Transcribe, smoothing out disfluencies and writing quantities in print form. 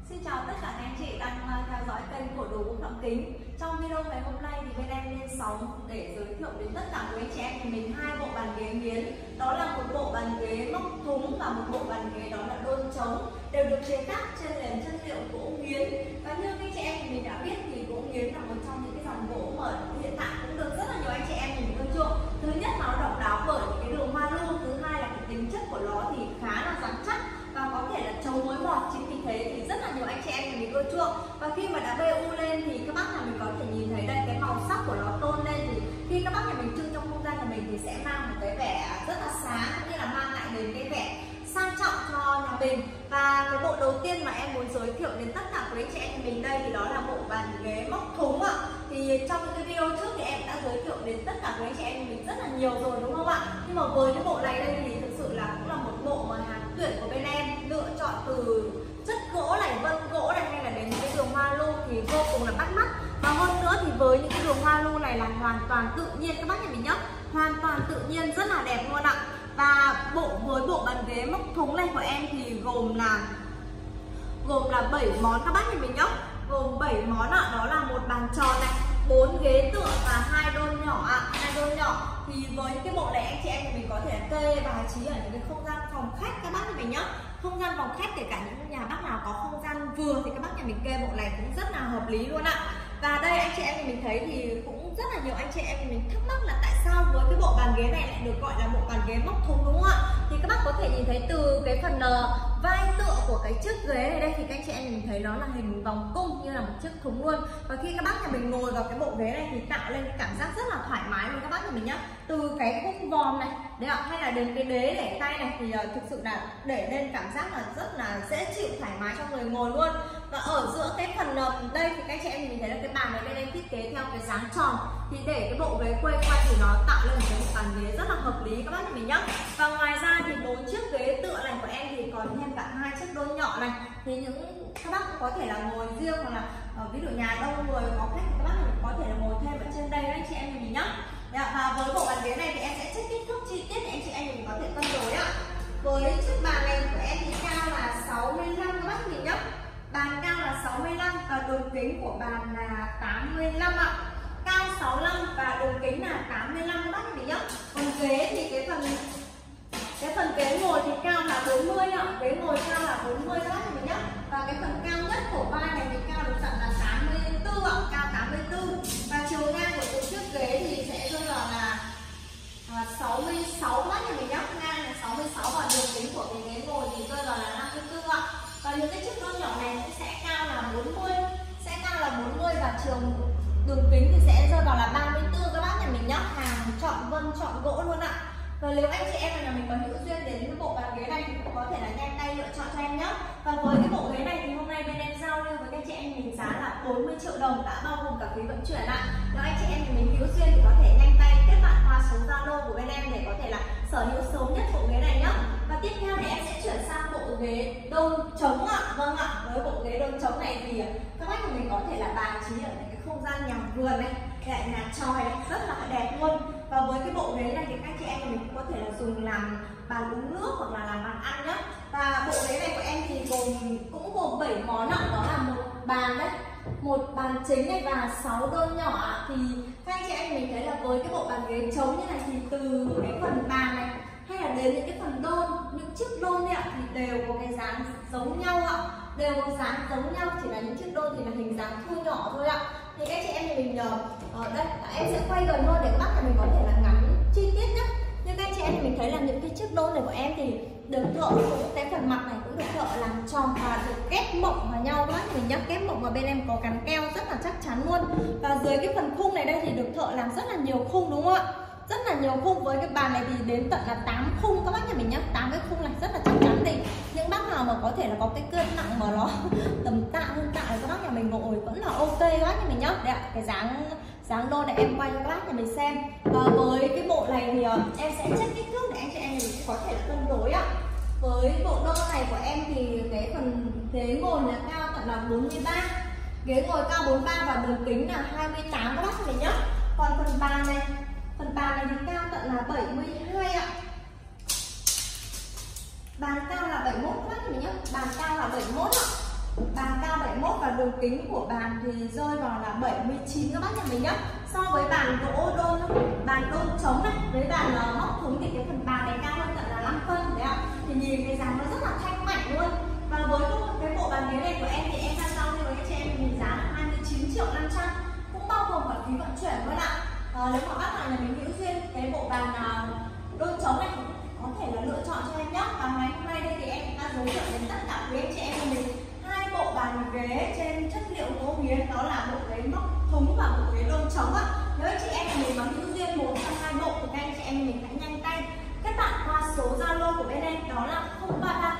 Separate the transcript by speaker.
Speaker 1: Xin chào tất cả các anh chị đang theo dõi kênh của Đồ Gỗ Phạm Kính. Trong video ngày hôm nay thì bên em lên sóng để giới thiệu đến tất cả quý anh chị em của mình hai bộ bàn ghế nghiến. Đó là một bộ bàn ghế móc thúng và một bộ bàn ghế đó là đôn trống, đều được chế tác trên nền chất liệu gỗ nghiến. Và như các chị em của mình đã biết thì gỗ nghiến là một trong những cái dòng gỗ mà hiện tại cũng được rất là nhiều anh chị em mình ưa chuộng. Thứ nhất là nó độc đáo bởi những cái đường hoa lưu, thứ hai là cái tính chất của nó thì khá là rắn chắc và có thể là chống mối mọt. Chính vì thế thì rất là nhiều anh chị em mình ưa chuộng. Và khi mà đã BU lên thì các bác nhà mình có thể nhìn thấy đây, cái màu sắc của nó tôn lên thì khi các bác nhà mình trưng trong không gian nhà mình thì sẽ mang một cái vẻ rất là sáng, cũng như là mang lại đến cái vẻ sang trọng cho nhà mình. Và cái bộ đầu tiên mà em muốn giới thiệu đến tất cả quý anh chị em mình đây thì đó là bộ bàn ghế móc thúng ạ. Thì trong những cái video trước thì em đã giới thiệu đến tất cả quý anh chị em mình rất là nhiều rồi đúng không ạ? Nhưng mà với cái bộ này đây thì thực sự là cũng là một bộ mà hàng tuyển của bên em lựa chọn từ chất gỗ này, vân gỗ này, hay là đến những cái đường hoa lưu thì vô cùng là bắt mắt. Và hơn nữa thì với những cái đường hoa lưu này là hoàn toàn tự nhiên các bác nhà mình nhé, hoàn toàn tự nhiên, rất là đẹp luôn ạ. Và với bộ bàn ghế móc thúng này của em thì gồm là 7 món các bác nhà mình nhé, gồm 7 món ạ. Đó là một bàn tròn này, 4 ghế tựa và 2 đôn nhỏ ạ, 2 đôn nhỏ. Thì với cái bộ này anh chị em mình có thể kê bài trí ở những cái không gian phòng khách các bác nhà mình nhé. Không gian phòng khách kể cả những nhà bác nào có không gian vừa thì các bác nhà mình kê bộ này cũng rất là hợp lý luôn ạ. Và đây anh chị em mình thấy thì cũng rất là nhiều anh chị em mình thắc mắc là tại sao với cái bộ bàn ghế này lại được gọi là bộ bàn ghế móc thúng đúng không ạ? Thì các bác có thể nhìn thấy từ cái phần vai tựa của cái chiếc ghế này đây thì các anh chị em mình thấy nó là hình vòng cung như là một chiếc thúng luôn. Và khi các bác nhà mình ngồi vào cái bộ ghế này thì tạo lên cái cảm giác rất là thoải mái luôn các bác nhà mình nhá. Từ cái khung vòm này đấy ạ, hay là đến cái đế để tay này thì thực sự là để lên cảm giác là rất là dễ chịu, thoải mái cho người ngồi luôn. Và ở giữa cái phần đây thì các anh chị em mình thấy là cái bàn này bên em thiết kế theo cái dáng tròn thì để cái bộ ghế quay quay thì nó tạo lên một cái bàn ghế rất là hợp lý các bác nhà mình nhá. Và ngoài ra thì 4 chiếc ghế tựa này của em thì còn thêm cả 2 chiếc đôn nhỏ này, thì các bác cũng có thể là ngồi riêng, hoặc là ví dụ nhà đông người có khách thì các bác có thể là ngồi thêm ở trên đây anh chị em mình nhá. Và với bộ bàn ghế này thì em sẽ check kích thước chi tiết để anh chị em mình có thể cân đối ạ. Với chiếc bàn này của em thì cao là 65 các bác mình nhá. Bàn cao là 65 và đường kính của bàn là 85 ạ. Cao 65 và đường kính là 85 các bác mình nhá. Còn ghế thì cái phần ghế ngồi thì cao là 40 ạ. Ghế ngồi cao là 40 các bác mình nhá. Và cái phần cao nhất của vai này thì cao được tận là 84 ạ, cao 84. Và chiều ngang của những chiếc ghế thì sẽ rơi vào là 66 các bác mình nhá. Ngang là 66 và đường kính của cái ghế ngồi thì rơi vào là 54 ạ. Và những cái chiếc đôn nhỏ này cũng sẽ cao là 40, và chiều đường kính thì sẽ rơi vào là 34 các bác nhà mình nhá. Hàng chọn vân chọn gỗ luôn ạ. Và nếu anh chị em nhà mình có hữu duyên đến cái bộ bàn ghế này thì cũng có thể là nhanh tay lựa chọn cho em nhé. Và với cái bộ ghế này thì hôm nay bên em giao lưu với các chị em mình giá là 40 triệu đồng đã bao gồm cả phí vận chuyển ạ. Nếu anh chị em nhà mình hữu duyên thì có thể nhanh tay kết bạn qua số Zalo của bên em để có thể là sở hữu sớm nhất bộ ghế này nhé. Và tiếp theo thì em sẽ chuyển sang bộ ghế đôn trống ạ. Vâng ạ, với bộ ghế đôn trống này thì các bác của mình có thể là bài trí ở những cái không gian nhà vườn này, lại nhà tròi này, rất là đẹp luôn. Và với cái bộ ghế này thì các chị em mình cũng có thể là dùng làm bàn uống nước hoặc là làm bàn ăn nhé. Và bộ ghế này của em thì cũng gồm 7 món ạ. Đó là một bàn đấy, một bàn chính này và 6 đôn nhỏ. Thì các anh chị em mình thấy là với cái bộ bàn ghế trống như này thì từ cái phần bàn này hay là đến những cái phần đôn, những chiếc đôn này thì đều có cái dáng giống nhau ạ, đều có dáng giống nhau, chỉ là những chiếc đôn thì là hình dáng thu nhỏ thôi ạ. Thì các chị em thì mình đây em sẽ quay gần hơn để các bác mình có thể là ngắm chi tiết nhé. Như các chị em thì mình thấy là những cái chiếc đôn này của em thì được thợ cũng cái phần mặt này cũng được thợ làm tròn và được ghép mộng vào nhau các bác mình nhắc, ghép mộng và bên em có gắn keo rất là chắc chắn luôn. Và dưới cái phần khung này đây thì được thợ làm rất là nhiều khung đúng không ạ? Rất là nhiều khung. Với cái bàn này thì đến tận là 8 khung các bác nhà mình nhé, 8 cái khung này rất là chắc chắn. Thì những bác nào mà có thể là có cái cân nặng mà nó tầm tạ hơn tạ thì các bác nhà mình ngồi vẫn là ok các bác nhà mình nhé. Đây ạ, cái dáng đôn này em quay cho các bác nhà mình xem. Và với cái bộ này thì em sẽ check kích thước để anh chị em mình có thể là cân đối ạ. Với bộ đôn này của em thì cái phần ghế ngồi là cao tận là 43, ghế ngồi cao 43 và đường kính là 28 các bác nhà mình nhé. Còn phần bàn này thì cao tận là 72 ạ. Bàn cao là 71 các bác mình nhé. Bàn cao là 71 ạ. Bàn cao đường kính của bàn thì rơi vào là 79 các bác nhà mình nhá. So với bàn gỗ bàn đôn trống này với bàn móc thúng thì cái phần bàn này cao hơn tận là 5 phân đấy ạ. Thì nhìn cái dáng nó rất là thanh mạnh luôn. Và với cái bộ bàn ghế này của em thì em ra sau thì với anh chị em mình giá là 29.500.000, cũng bao gồm cả phí vận chuyển luôn ạ. Nếu mà bác nào nhà mình hữu duyên cái bộ bàn đôn trống này thì có thể là lựa chọn cho em nhé. Và ngày hôm nay đây thì em đã giới thiệu đến tất cả quý anh chị em của mình hai bộ bàn ghế trên chất liệu gỗ nghiến, đó là bộ ghế móc thúng và bộ ghế đôn trống ạ. Nếu anh chị em của mình mà hữu duyên một trong hai bộ thì các anh chị em mình hãy nhanh tay kết bạn qua số Zalo của bên em, đó là 0334